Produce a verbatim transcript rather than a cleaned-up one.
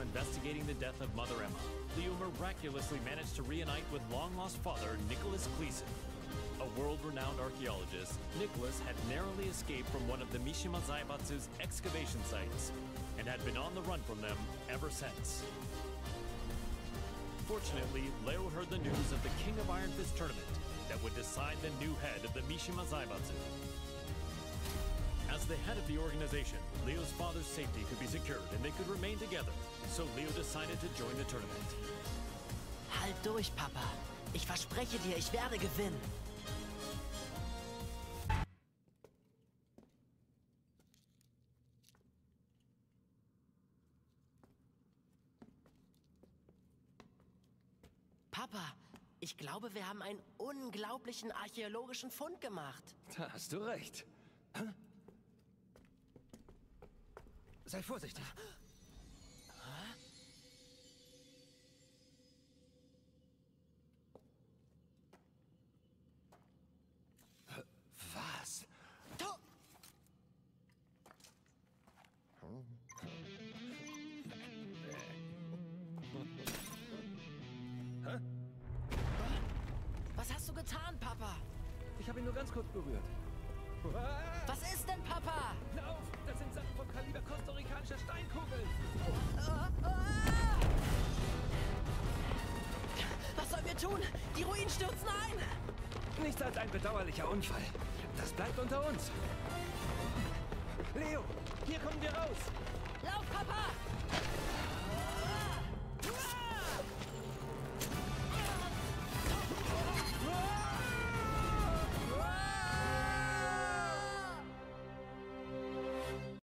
investigating the death of Mother Emma, Leo miraculously managed to reunite with long-lost father Nicholas Gleason. A world-renowned archaeologist, Nicholas had narrowly escaped from one of the Mishima Zaibatsu's excavation sites and had been on the run from them ever since. Fortunately, Leo heard the news of the King of Iron Fist tournament that would decide the new head of the Mishima Zaibatsu. As the head of the organization, Leo's father's safety could be secured and they could remain together, so Leo decided to join the tournament. Halt durch, Papa. Ich verspreche dir, ich werde gewinnen. Papa, ich glaube, wir haben einen unglaublichen archäologischen Fund gemacht. Da hast du recht. Hä? Sei vorsichtig. Was? Du! Hä? Was hast du getan, Papa? Ich habe ihn nur ganz kurz berührt. Was ist denn, Papa? Lauf! Das sind Sachen vom Kaliber kostarikanischer Steinkugeln! Was sollen wir tun? Die Ruinen stürzen ein! Nichts als ein bedauerlicher Unfall. Das bleibt unter uns. Leo, hier kommen wir raus! Lauf, Papa!